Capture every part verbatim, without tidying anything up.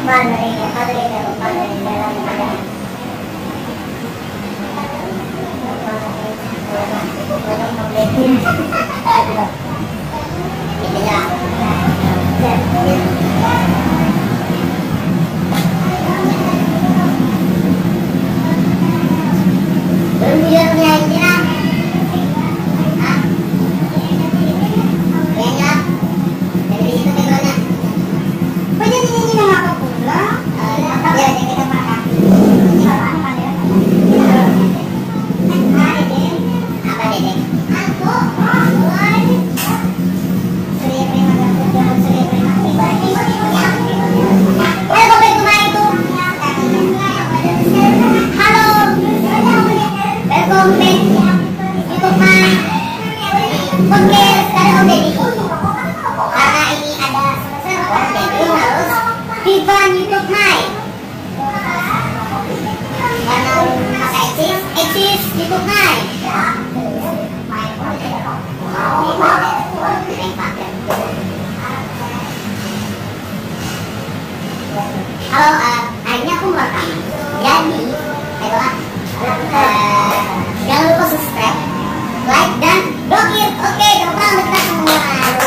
Halo, uh, akhirnya aku merekam. Jadi, ayolah, uh, jangan lupa subscribe, like, dan blokir. Oke, tepuk tangan kita semua.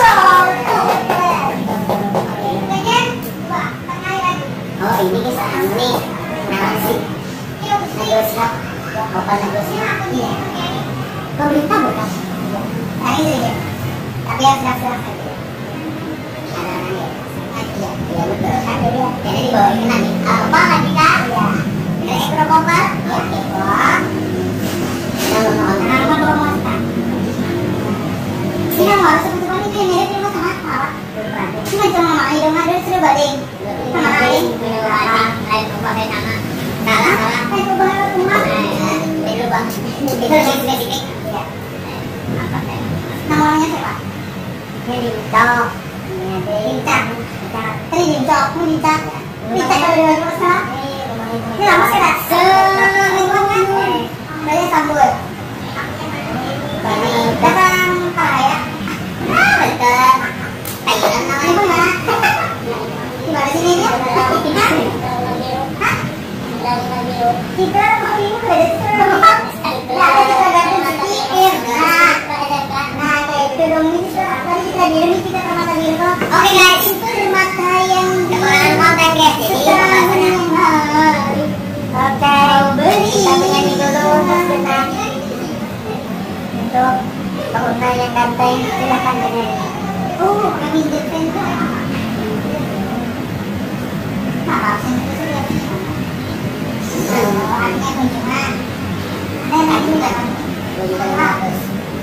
Oh, ini kisah nih, narasi, negosiasi, apa negosiasi? Iya. Pemerintah bukan? Nah ini saja. Tapi yang sudah-sudah saja. Iya, iya betul. Jadi di bawah ini nanti apa lagi kak? Iya. Ada ekor koper? Iya, ekor. Kita mau nonton. Nama promosi. Sini mau sebut-sebut ini mirip sama sama apa? Cuma cuma mak hidung ada sudah balik. Sama lain. Lain pakai nama. Salah, salah. Saya coba rumah. Itu bang. Itu yang spesifik. Iya. Apa teh? Namanya siapa? Lincah. Lincah. Tadi lincah, aku lincah. Lincah kalau dengan masa. Ini lama sih lah. Selingkungan. Saya sambut. Datang kaya. Ah betul. Thailand namanya mana? Di mana sini dia? Hah? Kita mau ini udah ada seru. Nah, kita gantung sedikit. Nah, nah kayak itu dong ini tadi kita bilang kita sama tadi itu. Oke guys, itu mata yang kekurangan konten guys. Jadi oke, beli. Kita nyanyi dulu sebentar. Untuk pengguna yang ganteng silahkan dengerin. Oh, kami depan tuh. Maaf, saya itu sudah. Orangnya kunjungan. Ada lagi nggak kan? Dua juta lima ratus.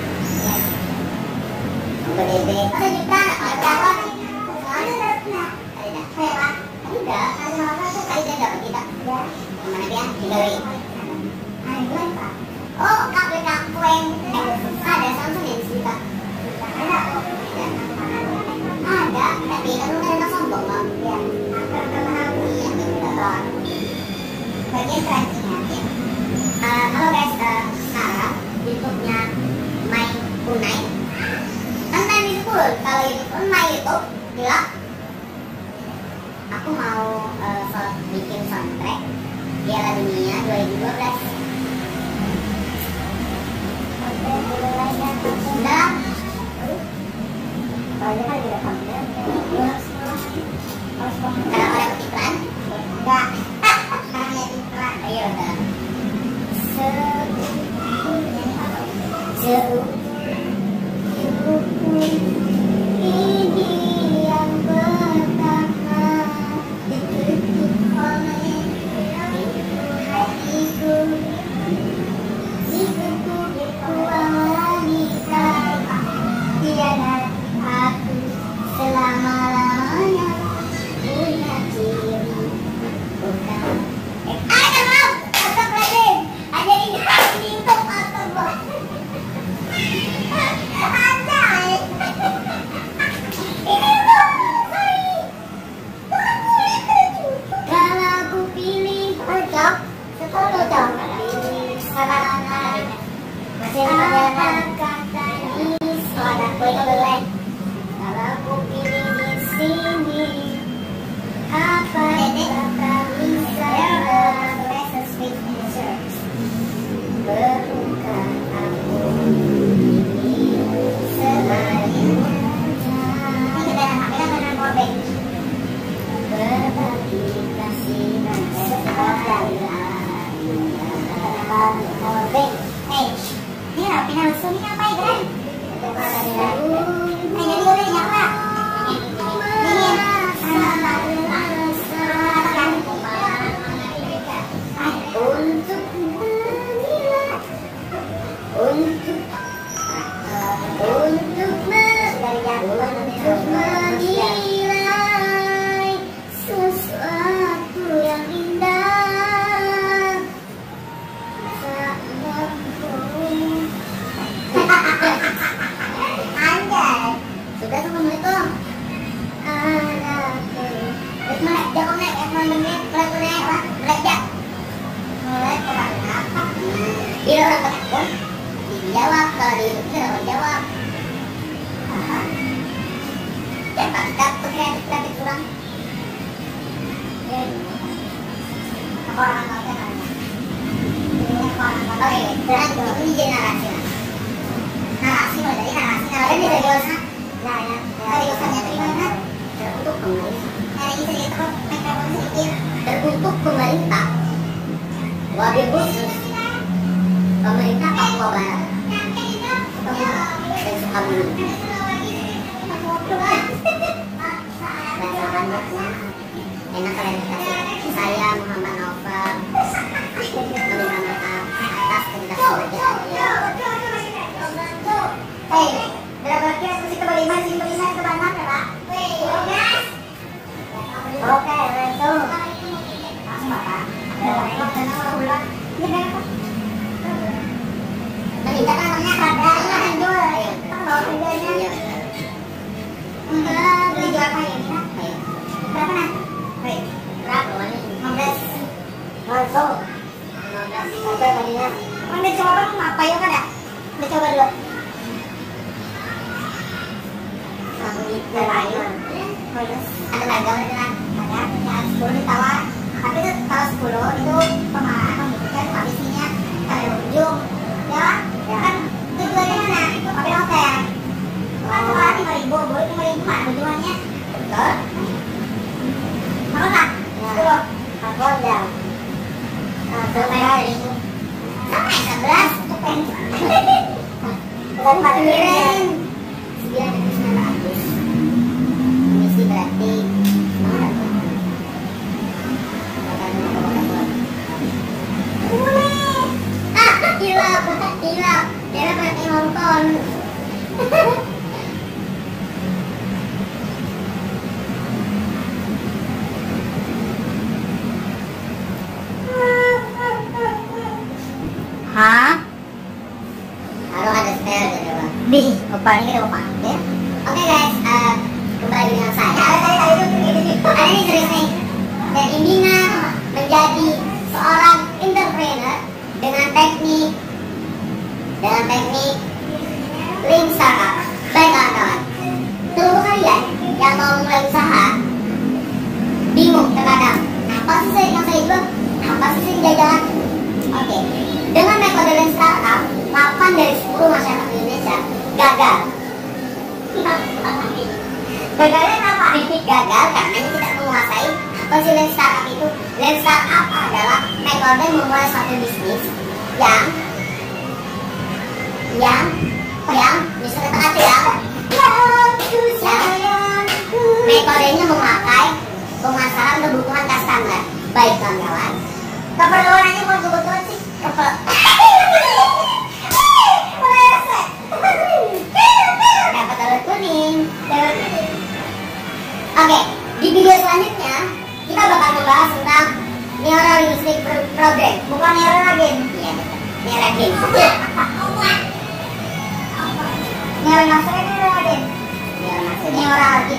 Untuk D B. Satu juta. Berapa? Ada berapa? Ada. Berapa? Ada. Ada berapa? Ada dapat kita. Ya. Mana dia? Tiga wih. Ada berapa? Oh, kafe kafe yang ada Samsung yang sejuta. Ada. Ada. Tapi kalau nggak ada sombong loh. Ya. Iya betul. Bagian terakhirnya. Uh, halo guys, uh, sekarang YouTube-nya My Unai. Tentang YouTube, kalau YouTube My YouTube bilang aku mau uh, so bikin soundtrack Piala Dunia dua ribu dua belas. Udah. Kalau kan tidak sampai. Ada orang iklan? Enggak. Hanya iklan. Ayo udah. Se Se ini yang pertama ditutup oleh hatiku, ditutup wanita, tiada aku selama-lamanya punya. Beng. Eh, ini rapi narusu ini apa ya, Gran? Eh, jadi udah nyapa. Dingin. Untuk menilai, untuk untuk untuk menilai sesuatu yang indah. Anjay, sudah sepuluh menit tuh. Anakku, mana? Jangan naik, jangan naik, mulai naik, lah, mulai jak, mulai kurang apa? Dia orang takut, dijawab kalau dia itu tidak menjawab. Cepat takut kreatif tapi kurang. Apa orang tahu kan? Oke, berarti itu jadi narasi. Narasi mulai dari narasi, narasi dari dosa. Nah, ya, dari dosanya dari mana? Terbentuk pemerintah. Nah, ini sedikit mikrofon sedikit. Terbentuk pemerintah. Wabil khusus pemerintah Papua Barat. Dan Sukabumi. Bahasa enak kalian kasih. Saya Muhammad Novel. Meminta maaf atas ketidaksengajaannya. Hei, berapa kira sih ke lima sih lima ke mana ya Pak? Oke, itu. Langsung Pak. Meminta kan namanya kadarnya kan jual. Kan bawa harganya. Enggak, beli jual apa ya? Berapa nah? Baik. Berapa namanya? lima belas. Masuk. lima belas. Oke, tadinya. Udah coba apa ya kan ya? Udah coba dulu. Ada harga beneran, ada yang sepuluh ditawar, tapi itu kalau sepuluh itu pemarah membuktikan komisinya sampai ujung, ya kan tujuannya mana? Tapi hotel, kan sekolah lima ribu, boleh lima ribu mana tujuannya? Betul. Mau nggak? Sepuluh. Aku udah. Sampai ribu. Sampai sebelas, cepet. Bukan parkiran. Sembilan ribu sembilan ratus. Komisi berarti. Ah, hilap, hilap. Dia berarti nonton. Hah? Harus ada setel gitu Bang. Di, kepalanya kita mau pakai. Oke guys, uh, kembali dengan saya. Ada nih serius nih. Dan Indina menjadi seorang entrepreneur dengan teknik dengan teknik link startup. Baik kawan-kawan, seluruh kalian yang mau mulai usaha bingung terkadang apa sih yang saya jual, apa sih yang jajanan. Oke, dengan metode link startup delapan dari sepuluh masyarakat Indonesia gagal. Gagalnya kenapa? Gagal karena tidak menguasai apa sih link startup itu. Link startup adalah metode memulai suatu bisnis yang yang yang misalnya tengah yang yang metodenya memakai pemasaran kebutuhan customer. Baik kawan-kawan, keperluannya mau kebutuhan sih kepel dapat telur kuning. Oke, di video selanjutnya kita bakal membahas tentang neurolinguistic program, bukan neurogen. Iya, neurogen. Neurolinguistic itu neurogen. Neurogen.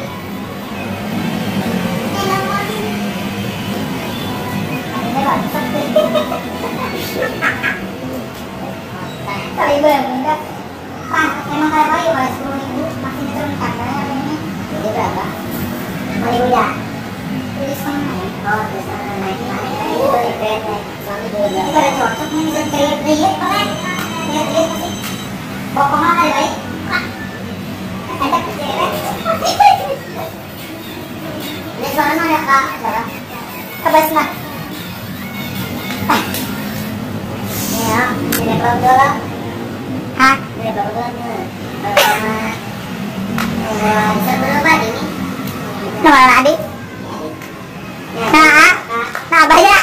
Kali belum enggak. Pak, emang kayak apa ya kalau sepuluh ribu masih turun katanya ini. Jadi berapa? lima ribu ya. Tulis mana ya? Oh, tulis mana naik naik. Itu dari kredit naik. Suami dulu ya. Pada cocok nih bisa kredit kredit kan? Kredit kredit sih. Bawa kemana ya baik? Ada kredit. Ini suara mana kak? Suara. Kebas nggak? ya. Ini kalau dulu. Hah? Ini kalau dulu. Eh, sebelum tadi ini. Nama adik. Nah, nah banyak.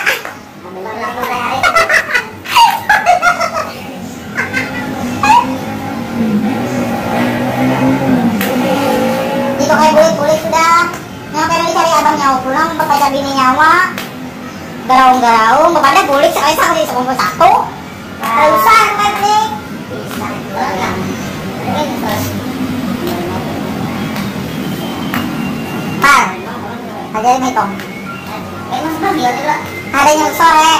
Itu kayak bulik-bulik sudah. Nyampe dicari abang nyawa pulang, bapak bini nyawa. Garaung-garaung, bapaknya bulik sekali sama di sekumpul satu. Kalau usah, kan nih. Bisa, enggak. Par, aja ini hitung. Emang sebagian juga. Ada yang sore.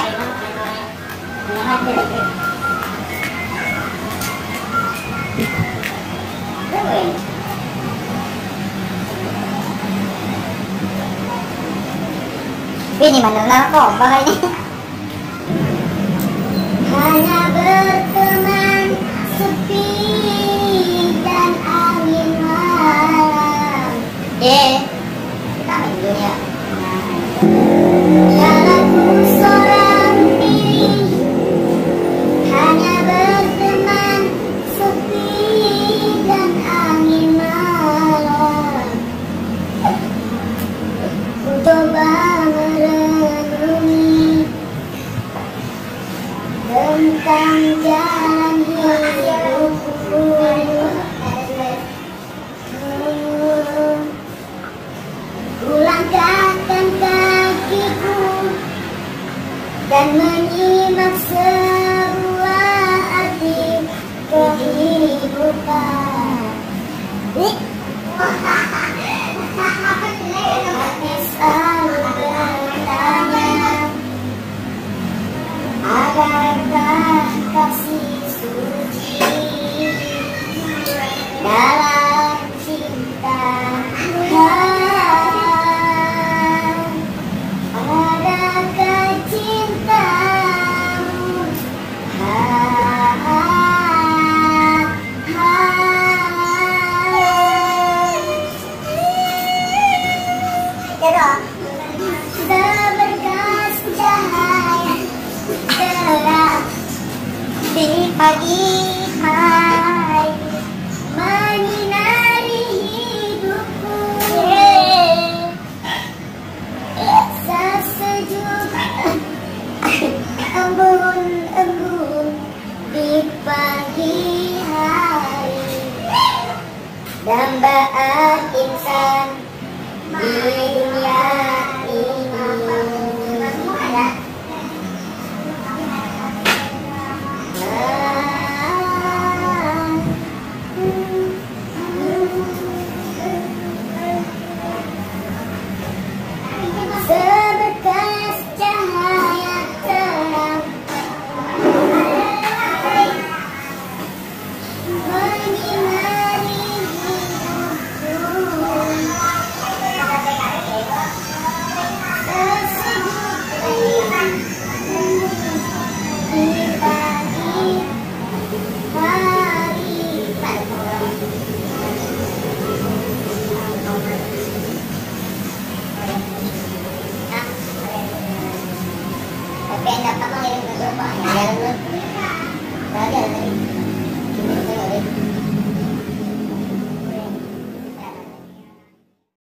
Ini mana lah kok ini. Hanya berteman sepi dan angin malam. Yeah. Kita main dulu ya. Jalanku seorang diri, hanya berteman sepi dan angin malam. Ku coba merenungi tentang jalan hidupku. Ku langkahkan kakiku dan menyimak sebuah arti kehidupan. Hati selalu bertanya, adakah kasih suci dalam cinta? Adakah cintamu? Ha, ha, ha. Seberkas cahaya terang di pagi hari menyinari hidupku. Sesejuk embun-embun di pagi hari, dambaan insan di dunia ini. Seberkas cahaya terang menyinari hidupku. Tapi yang dapat mengirim ke Bapak ya.